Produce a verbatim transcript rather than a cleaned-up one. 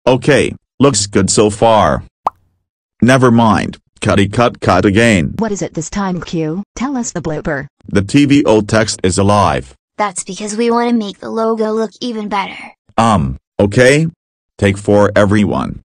Okay, looks good so far. Never mind, cutty cut cut again. What is it this time, Q? Tell us the blooper. The T V O text is alive. That's because we want to make the logo look even better. Um, okay? Take four everyone.